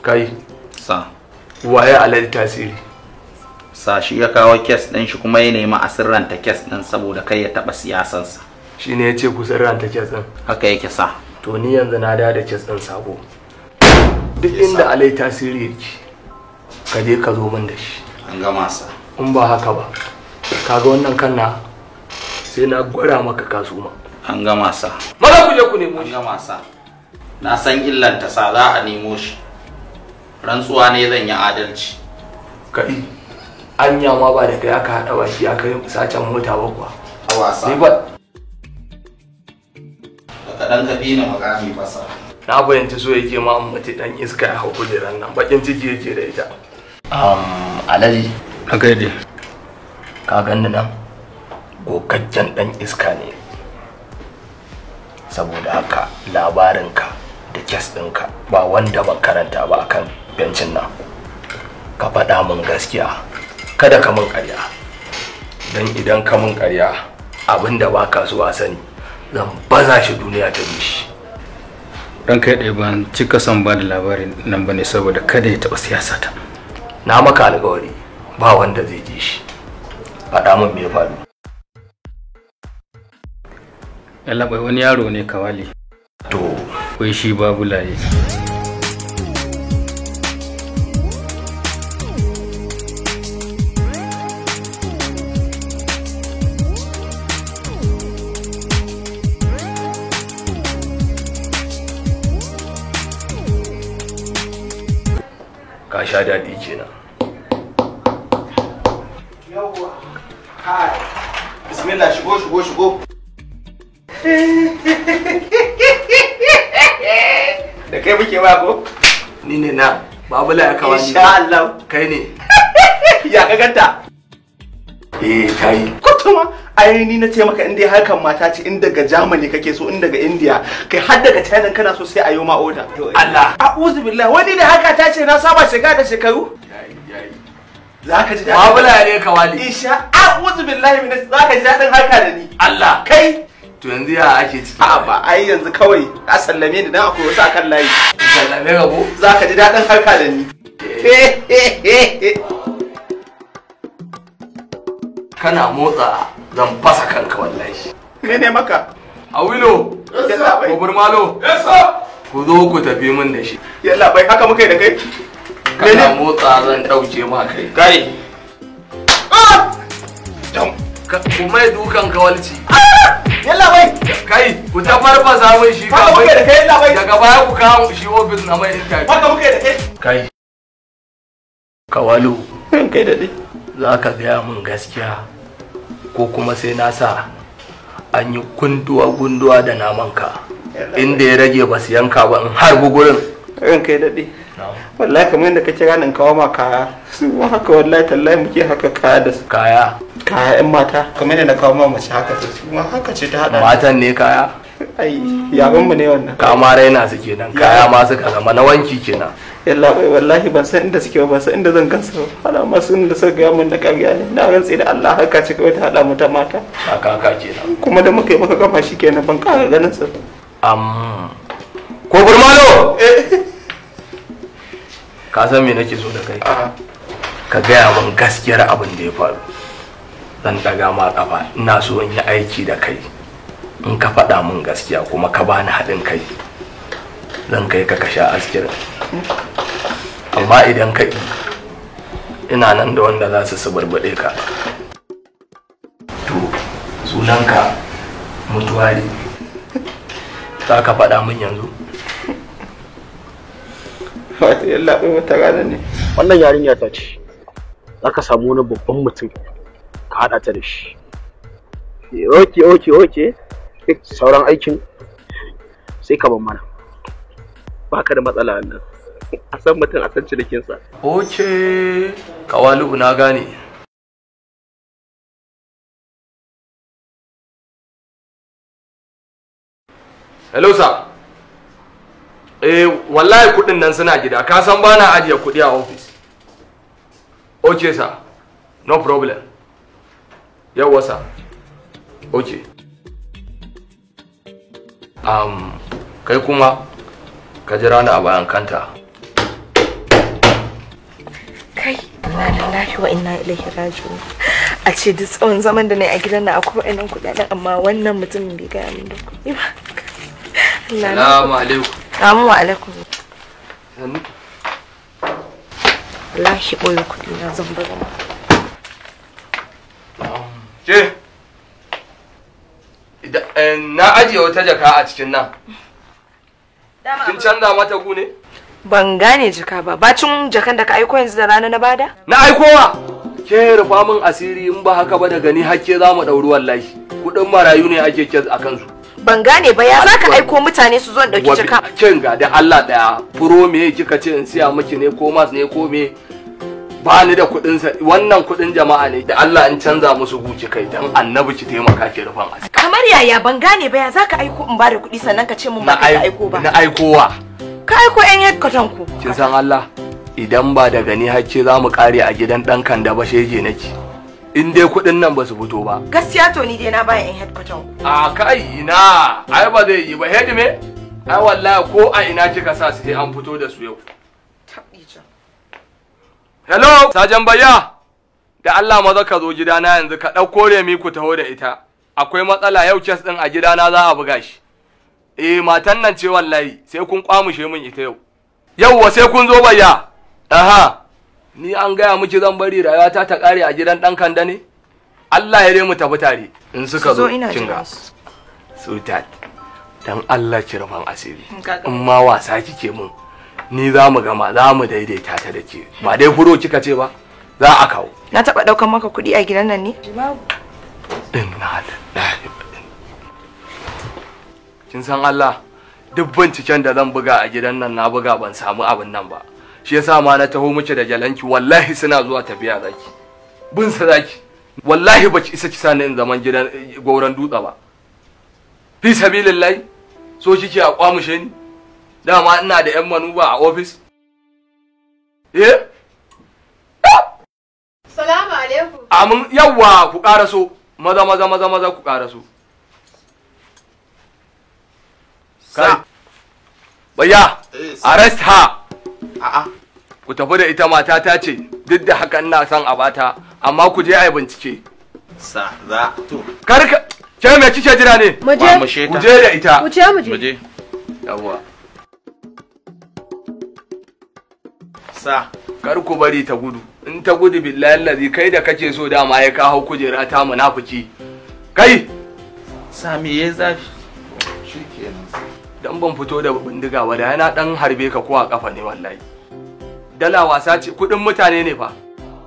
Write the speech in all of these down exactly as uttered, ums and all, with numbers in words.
Kai. Sa. Waye alal tasiri? Sa shi ya kawo kes ɗin shi kuma ya nemi a sirranta kes ɗin saboda kai ya taɓa siyasansa. Shi ne ya ce ku sirranta kes ɗin? Haka yake sa. To ni yanzu na da kes ɗin sabo. Duk inda alai tasiri yake, ka je ka zo min da shi. An gama sa. In ba haka ba, kaga wannan kanna sai na gwada maka kasuma. An gama sa. Maza ku je ku nemo shi. An gama sa. Na san illanta sa za a nemo shi. Rantsuwa ne zan yi adalci. Kai, anya ma ba da kai aka haɗa baki aka yi sacen mota ba kuwa. A wasa. Ni ba. Da kaɗan ka bi ni makami fasa. Na fahimci so yake ma mace dan iska ya hau kujeran nan, bakin ciki yake da ita. Um, Alhaji. A gaide. Ka ganni nan? Gogaggen dan iska ne. Saboda haka labarinka da kes ɗinka ba wanda ban karanta ba akan bencin nan. Ka faɗa min gaskiya, kada ka min ƙarya. Dan idan ka min ƙarya, abinda ba ka so a sani, zan baza shi duniya ta bi shi. Ran kai ɗaya ban cika son ba da labarin nan bane saboda kada ya taɓa siyasa ta. Na maka alƙawari ba wanda zai ji shi. Faɗa min me ya faru. Yalla bai wani yaro ne Kawali. To, wai shi babu laye. Ka sha daɗi kenan. Yawwa. Hai. Bismillah, shigo shigo shigo. Da kai muke ba ko? Ni ne na babula ya kawo ni. Insha Allah. Kai ne. Ya ka ganta? Eh, kai. Kotuma, ai ni na ce maka in dai harkan mata ce in daga Germany kake so in daga India kai har daga China kana so sai a yi ma order. Allah. A'udhu billahi, wani da haka ta ce na saba shiga da shekaru. Yayi yayi. Zaka ji daɗin. Babula ne Kawali. Insha a'udhu billahi min zaka ji daɗin harka da ni. Allah. Kai To yanzu ya ake ciki? a ba ai yanzu kawai a sallame ni dan akwai wasu akan layi. Sallame gabo. Zaka ji daɗin harka da ni. Kana motsa zan fasa kanka wallahi. Me ne maka? Awilo. Yalla bai. Gobir malo. Yasa. Ku zo ku tafi min da shi. Yalla bai haka muka yi da kai? Kana motsa zan dauke ma kai. Kai. Ah! Jam. Ku mai dukan kawalci. Yalla bai. Kai, ku ta farfasa min shi Haka muka yi da kai yalla bai. Daga baya ku kawo shi ofis na mai interview. Haka muka yi da kai? Kai. Kawalu. Kai da dai. Za ka gaya min gaskiya ko kuma sai na sa an yi gunduwa-gunduwa da namanka inda ya rage ba su yanka ba in har gugurin. Ran kai daɗe. Wallahi kamar yadda ka kira nan kawo ma kaya su haka wallahi tallahi muke haka kaya da su. Kaya? Kaya yan mata kamar yadda na kawo ma mace haka ce su ma haka ce ta haɗa. Matan ne kaya? Ai yaban mu ne wannan. Kama raina su kenan kaya ma suka zama na wanki kenan. Yalla bai wallahi ban san inda suke ba ban san inda zan gansu ba. Hala masu inda suka gaya min da ƙarya ne. Na rantse da Allah haka ce kawai ta haɗa mu ta mata. Haka haka kenan. Kuma da muka yi maka kafa shi kenan ban ƙara ganin su. Am. Ko burmalo? Ka san me nake so da kai? Ka gaya min gaskiyar abin da ya faru. Zan daga ma kafa ina so in yi aiki da kai. In ka faɗa min gaskiya kuma ka bani haɗin kai. Zan kai ka ka sha askirin. Amma idan ka ƙi, ina nan da wanda za su suburbuɗe ka. To, sunanka mutuwari. Za ka faɗa min yanzu? Wata yalla bai wata rana ne. Wannan yarinya ta ce, za ka samu wani babban mutum ka haɗa ta da shi. Oke, oke, oke. Sauran aikin sai ka ban mana. Ba ka da matsala nan. A san mutum a san cinikinsa. Oke, Kawalu na gane. Hello sir. Eh wallahi kudin nan suna gida. Ka san bana ajiye kudi a office. Okay sir. No problem. Yawa sir. Okay. Um kai kuma ka jira ni a bayan kanta. Inna lillahi wa inna ilaihi raji'un. A ce duk tsawon zaman da na yi a gidan na akwai wa'annan kuɗaɗen amma wannan mutumin bai gaya min da kuɗi ba. Salamu alaikum. Salamu alaikum. Wallahi ɓoye kuɗi na zan bar ma. Ke? Na ajiye wata jaka a cikin nan. Kin canza mata gu ne? Ban gane jaka ba. Bacin jakan da ka aiko yanzu da rana na bada? Na aikowa! Ke rufa min asiri in ba haka ba da gani hakke za mu ɗauri wallahi. Kuɗin marayu ne ake kes a kansu. Ban gane ba ya za ka aiko mutane su zo in ɗauki jaka. Kin ga da Allah ɗaya furo me kika ce in siya miki ne ko mas ne ko me? Ba ni da kuɗin sa wannan kuɗin jama'a ne da Allah in canza musu guci kai dan annabi ki taimaka ki rufan asiri. Kamar yaya ban gane ba ya za ka aiko in ba da kuɗi sannan ka ce mun ba ka aiko ba. Na aikowa. Ka aiko yan yadkatan ku. Kin san Allah idan ba da gani hacce za mu kare a gidan ɗan kanda ba shege nake. In dai kuɗin nan ba su fito ba. Gaskiya to ni dai na baya yan headquarter ku. A kai ina ai ba zai yi ba head me? Ai wallahi ko a ina kika sa sai an fito da su yau. Hello Sajan Bayya. Da Allah maza ka zo gidana yanzu ka ɗauko remi ku taho da ita. Akwai matsala yau kes ɗin a gidana za a buga shi. Eh matan nan ce wallahi sai kun kwamushe min ita yau. Yauwa sai kun zo Bayya. Aha. Ni an gaya miki zan bari rayuwata ta kare a gidan dan kanda ne? Allah ya mu tafi tare. In suka zo kinga. Sweetheart. Dan Allah ki rufan asiri. In ma wasa kike mun. Ni za mu gama za mu daidaita ta da ke. Ba dai furo kika ce ba. Za a kawo. Na taba daukan maka kuɗi a gidan nan ne? Inna lillahi. Kin san Allah duk binciken da zan buga a gidan nan na buga ban samu abin nan ba. Shi yasa ma na taho miki da jalanki wallahi suna zuwa tafiya zaki bin sa zaki wallahi baki isa ki sani in zaman gidan gauran dutsa ba fi sabilillahi so kike a kwamushe ni dama ina da yan manuba a office eh Salamu alaikum amin yawa ku karaso maza maza maza maza ku karaso kai bayya arrest her. A'a. Ku tafi da ita mata ta ce duk da haka ina son a bata amma ku je ai bincike. Sa za to. Karka ke me kike jira ne? Mu je. Ku je da ita. Ku je mu je. Mu je. Yawwa. Sa Kar ku bari ta gudu. In ta gudu billahi allazi kai da kake so dama ya kawo kujera ta munafiki. Kai. Sa me ya zafi? Shikenan. Dan ban fito da bindiga ba da yana dan harbe ka ko a kafa ne wallahi. Dala wasa ce kudin mutane ne fa.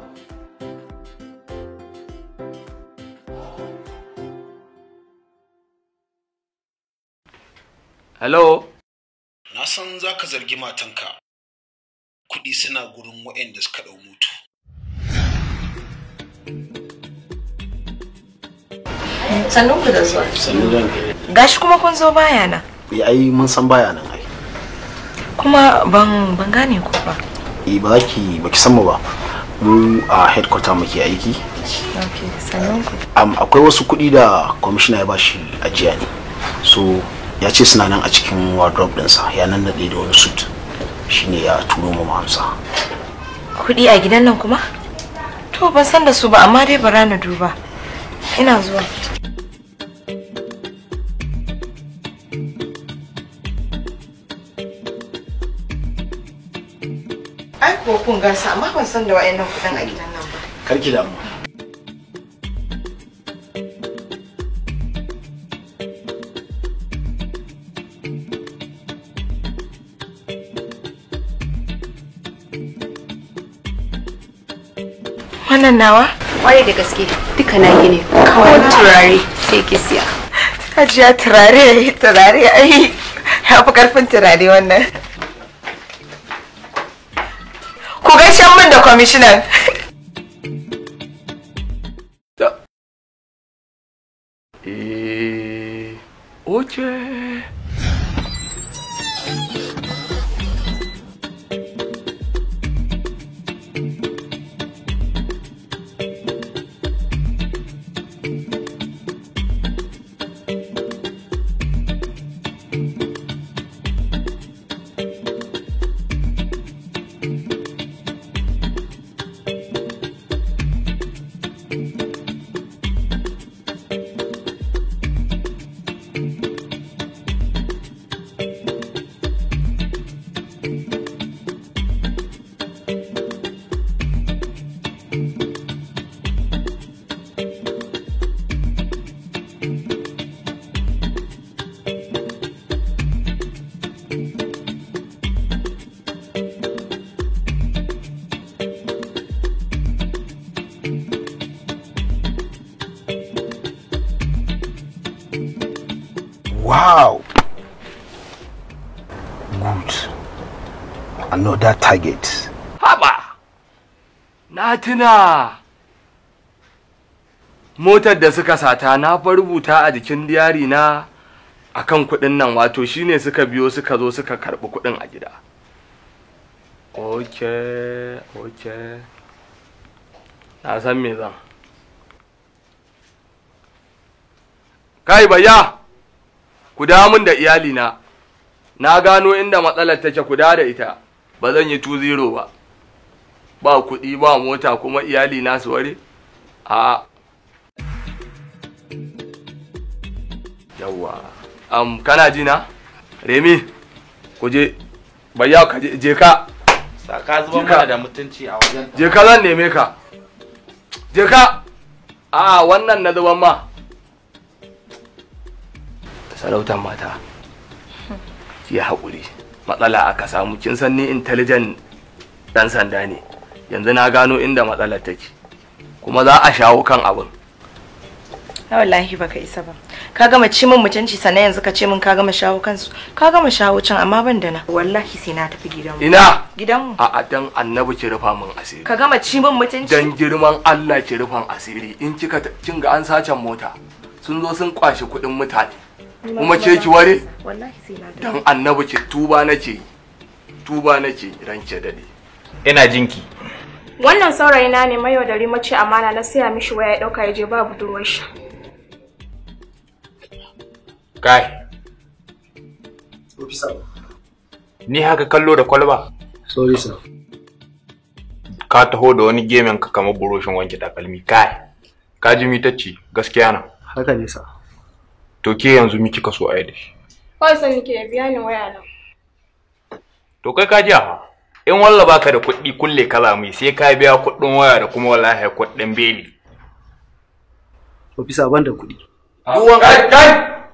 Hello. Na san za ka zargi matanka. Kuɗi suna gurin waɗanda suka ɗau mutu. Sannun ku da zuwa. Sannu zan Gashi kuma kun zo baya na. yi ai mun san baya nan ai. Kuma ban ban gane ku ba. Eh ba ki ba ki san mu ba. Mu a headquarter muke aiki. Okay, sannun ku. Am akwai wasu kuɗi da commissioner ya bashi ajiya ne. So ya ce suna nan a cikin wardrobe ɗinsa ya nan naɗe da wani suit. Shine ya turo mu amsa. Kuɗi a gidan nan kuma? To ban san da su ba amma dai bara na duba. Ina zuwa. Ai ko kun gasa amma ban san da wayannan kuɗin a gidan nan ba. Karki damu. Wannan nawa? Kwarai da gaske duka na yi ne. Kawai turare sai ki siya. Hajiya turare, turare ai ya fi karfin turare wannan. Ku gaishe min da kwamishinan. Eh, oke. Wow. Good. Another target. Haba! Na tuna. Motar da suka sata na fa rubuta a jikin diyari na akan kuɗin nan, wato shine suka biyo suka zo suka karɓi kuɗin a gida. Okay, okay. Na san me zan. Kai bayya, ku dawo min da iyalina. Na gano inda matsalar take, ku dawo da ita. Ba zan yi two zero ba. Ba kuɗi ba mota kuma iyalina su ware? A. Yawwa. Am kana ji na? Remi, ku je. Bayya ka je, je ka. Saka zuba mana da mutunci a wajen. Je ka zan neme ka. Je ka. A wannan na zuban ma. Sarautar mata. Ki haƙuri. Matsala aka samu, kin san ni intelligent dan sanda ne. Yanzu na gano inda matsalar take. Kuma za a shawo kan abin. Wallahi baka isa ba. Ka gama ci min mutunci sannan yanzu ka ce min ka gama shawo kansu. Ka gama shawo can amma ban da na. Wallahi sai na tafi gidanmu. Ina? Gidanmu. A'a dan Annabi ki rufa min asiri. Ka gama ci min mutunci. Dan girman Allah ki rufan asiri. In kika kin ga an sace mota. Sun zo sun kwashi kuɗin mutane. Kuma ce ki ware? Wallahi sai na tafi. Dan Annabi ki tuba nake. Tuba nake ranke dade. Ina jinki. Wannan saurayina ne mai yaudari mace amana na siya mishi waya ya dauka ya je ba budurwar shi. Kai. Ni haka kallo da kwalba. Sorry sir. Ka taho da wani gemen ka kamar buroshin wanke takalmi. Kai. Ka ji mitacci gaskiya na. Haka ne sir. To ke yanzu mi kika so a yi da shi? Kawai san nake biya ni waya nan. To kai ka ji ha. In walla baka da kuɗi kulle kaza mai sai ka biya kuɗin waya da kuma wallahi kuɗin beli. Ofisa ban da kuɗi. Duwan kai kai.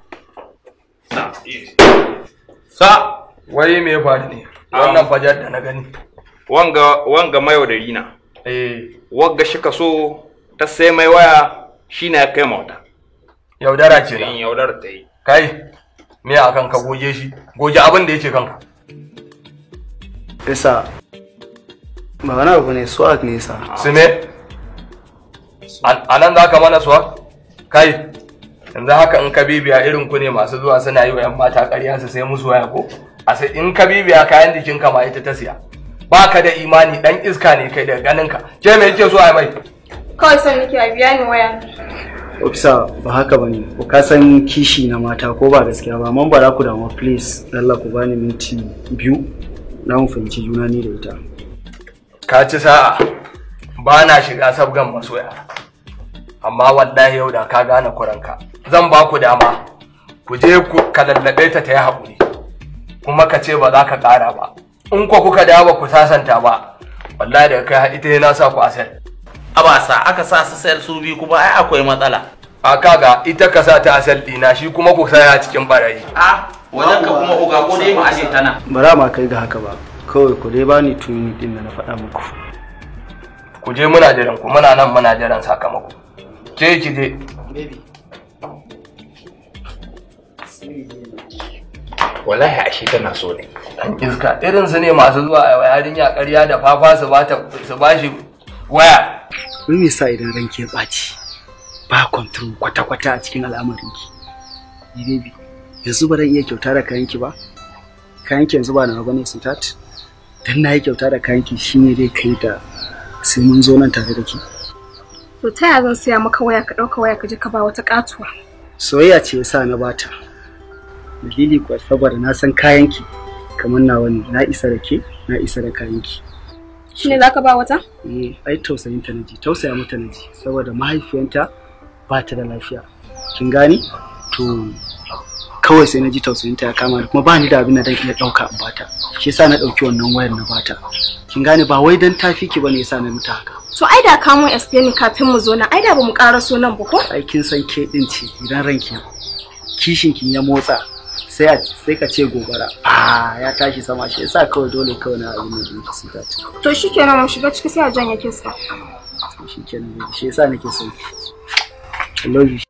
Sa wai me ya faru ne? Wannan fajar da na gani. Wanga wanga mayaudari na. Eh, wagga shi ka so ta sai mai waya shine ya kai mota. Yaudara ce na. In yaudara ta yi. Kai me akan ka goge shi? Goge abin da yake kanka. Isa. Ba wani abu ne swag ne sa. Sime. Anan za ka mana swag? Kai. Yanzu haka in ka bibiya irin ku ne masu zuwa suna yi wa 'yan mata ƙarya su sai musu waya ko? A sai in ka bibiya kayan jikin ka ma ita ta siya. Ba ka da imani dan iska ne kai da ganin ka. Ke me yake so a mai? Kawai san nake a biya ni waya. Ofisa ba haka bane. Ku ka san kishi na mata ko ba gaskiya ba. Man bara ku da mu please. Allah ku bani minti biyu. Na mu fahimci juna ni da ita. Ka ci sa'a. Ba na shiga sabgan masoya. Amma wallahi yau da ka gane kuranka. Zan ba ku dama. Ku je ku kalallabe ta ta yi haƙuri. Kuma ka ce ba za ka ƙara ba. In ko kuka dawo ba ku sasanta ba. Wallahi daga kai ita ne na sa ku asal. Abasa aka sa su sayar su biyu kuma ai akwai matsala. A kaga ita ka sa ta asal dina shi kuma ku saya cikin barayi. A wajen ka kuma uga ko dai mu aje ta nan. Bara ma kai ga haka ba. Kawai ku dai bani tuni din da na faɗa muku. Ku je muna jiran ku muna nan muna jiran sakamako. Ke ki je. Baby. Wallahi ashe tana so ne. Dan iska irin su ne masu zuwa a yarinya ƙarya da fafa su ba ta su bashi waya. Mun me sa idan ranke ya ɓaci ba control kwata-kwata a cikin al'amarinki. Ni baby, yanzu ba zan iya kyauta da kayanki ba. Kayanki yanzu ba na bane sweetheart. Dan na yi kyauta da kayanki shine dai kai da sai mun zo nan tare da ki. To ta yaya zan siya maka waya ka ɗauka waya ka je ka ba wata katuwa? Soyayya ce yasa na bata. Dalili kuwa saboda na san kayanki kamar nawa ne, na isa da ke, na isa da kayanki. Shine zaka ba wata? Eh, ai tausayin ta naji, tausaya mata naji saboda mahaifiyanta ba ta da lafiya. Kin gani? To kawai sai naji tausayin ta ya kama ni kuma ba ni da abin da zan iya dauka in bata. Shi yasa na dauki wannan wayar na bata. Kin gane ba wai dan tafi ki bane yasa na muta haka. To ai da ka mun explain kafin mu zo nan, ai da bamu ƙara so nan ba ko? Ai kin san ke din ce idan ranki kishin kin ya motsa sai sai ka ce gobara. Ah, ya tashi sama shi yasa kawai dole kawai na abin da yake sika. To shikenan mu shiga ciki sai a janye kisa. shi kenan shi yasa nake son I love you.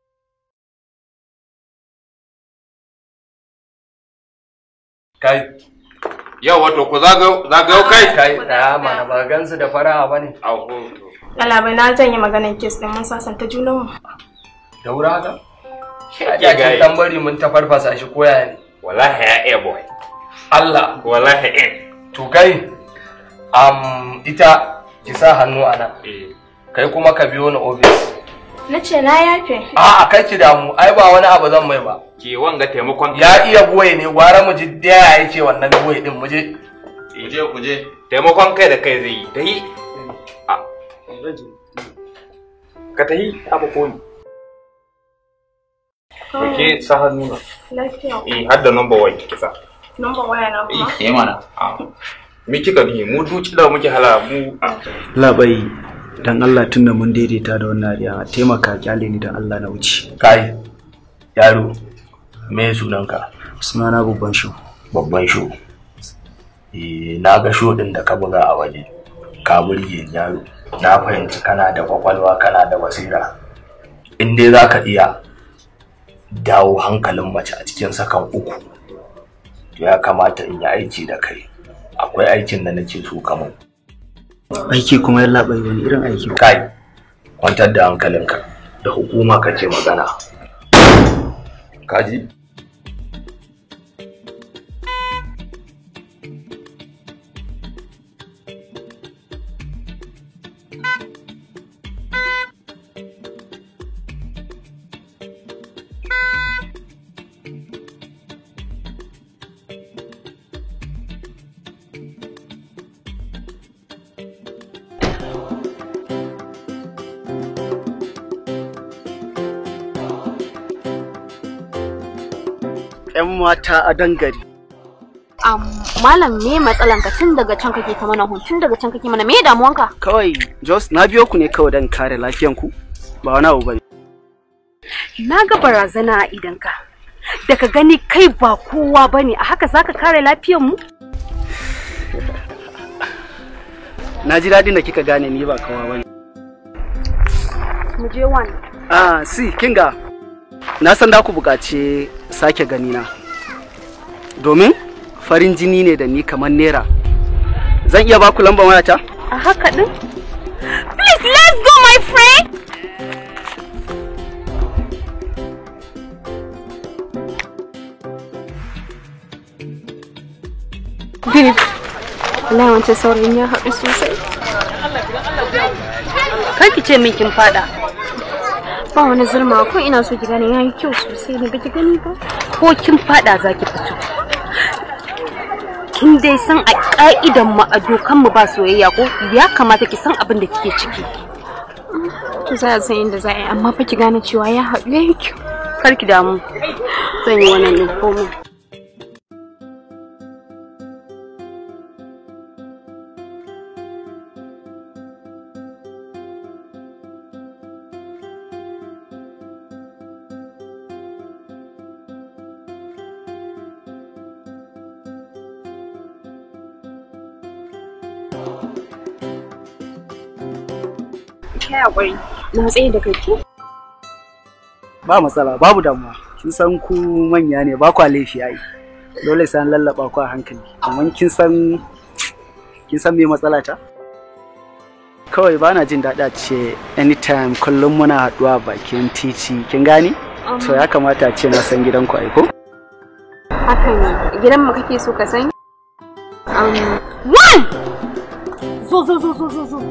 Kai yau wato ku zagayo kai kai da mana ba gansu da fara'a bane. Allah bai na janye maganar kes din mun sasanta junan mu. Daura haka? Ya kin dan bari mun ta farfasa shi koya ne. Wallahi ya eh boy. Allah wallahi eh. To kai am ita ki sa hannu a nan. Kai kuma ka biyo ni office. Na ce na yafe. A'a kai ki damu ai ba wani abu zan mai ba. Ke wanga taimakon ya iya boye ne gwara mu ji da yake wannan boye din mu je. Ku je ku je. Taimakon kai da kai zai yi. Dai a ka tahi abu koyi. Ke sa hannu na. Lafiya. Eh har da number waya kike sa. Number waya na kuma. Eh mana. Me kika ni mu duci da muke hala mu. Labai dan Allah tunda mun daidaita da wannan riya taimaka kyale ni dan Allah na wuce. Kai yaro me sunanka? Sunana babban sho. Babban sho. Eh na ga sho din da ka buga a waje. Ka burge yaro. Na fahimci kana da kwakwalwa kana da basira. In dai zaka iya dawo hankalin mace a cikin sakan uku. To ya kamata in yi aiki da kai. Akwai aikin da nake so ka mun. Aiki kuma yalla bai wani irin aiki? Kai kwantar da hankalinka da hukuma kake magana. Kaji? ‘Yan mata a dangare. Um, Malam me matsalanka tun daga can kake ta mana hun tun daga can kake mana me damuwanka? Kawai Jos na biyo ku ne kawai don kare lafiyanku ba wani abu bane. Na ga barazana a idanka. Daga gani kai ba kowa bane a haka zaka kare lafiyan mu? Na ji daɗin da kika gane ni ba kowa bane. Mu je wani. Ah, si kinga. Na san da ku buƙaci sake gani na. Domin farin jini ne da ni kamar nera. Zan iya baku lambar wayata? A haka din? Please let's go my friend. Babe, wallahi wancan saurayin ya haɗu sosai. Kar ki ce min kin fada. Ba wani zulma ko ina so ki gane yayi kyau sosai ne baki gani ba. Ko kin fada zaki fito. Kin dai san a ka'idan mu a dokan mu ba soyayya ko ya kamata ki san abin da kike ciki. To za a san inda za a yi amma fa ki gane cewa ya haɗu yayi kyau. Kar ki damu. Zan yi wannan din komai. Haƙuri. Na tsaye da kai. Ba matsala, babu damuwa. Kin san ku manya ne ba kwa laifi ai. Dole sai an lallaba ku a hankali. Amma kin san kin san me matsala ta? Kawai ba na jin daɗi a ce anytime kullum muna haɗuwa bakin titi. Kin gani? To ya kamata a ce na san gidanku ai ko? Haka ne. Gidan mu kake so ka san? Um, one! Zo zo zo zo zo zo.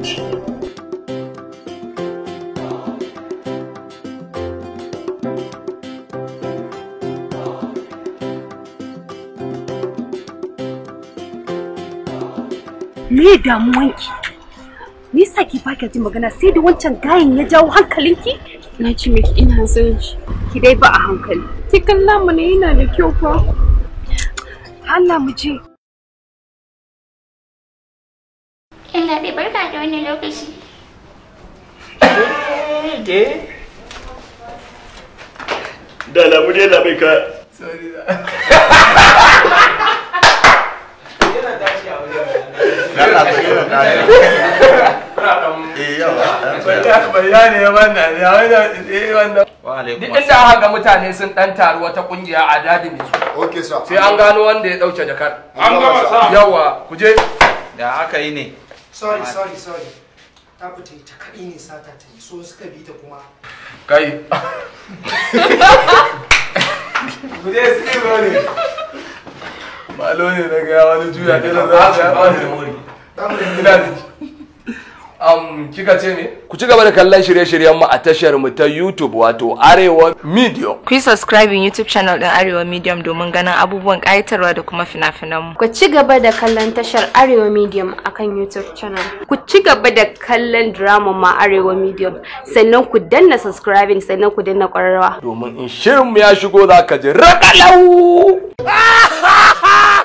Me damuwanki? Me yasa ki baki jin magana sai da wancan gayin ya jawo hankalinki? Na ce miki ina son shi. Ki dai ba a hankali. Ki kalla mu ne yana da kyau fa. Allah mu je. Ina dai barka da wannan lokaci. Ke? Da lamu dai labai ka. Sorry. eh yawa bayani ya wannan ya wannan eh wannan wa alaikum assalam inda aka ga mutane sun dan taru wata kungiya a dadi ne su okay sir sai an gano wanda ya dauke jakar an gama sa yawa ku je da aka yi ne sorry sorry sorry ta fita ta kadi ne sata ta so suka bi ta kuma kai ku je sai ne malo ne daga wani juya da za su ya ina Um, kika ce me? Ku ci gaba da kallon shirye-shiryen mu a tashar mu ta YouTube wato Arewa Medium. Ku yi subscribing YouTube channel din Arewa Medium domin ganin abubuwan ƙayatarwa da kuma fina-finan mu. Ku ci gaba da kallon tashar Arewa Medium akan YouTube channel. Ku ci gaba da kallon drama ma Arewa Medium. Sannan ku danna subscribing sannan ku danna ƙwararrawa. Domin in shirin mu ya shigo zaka ji raƙalau.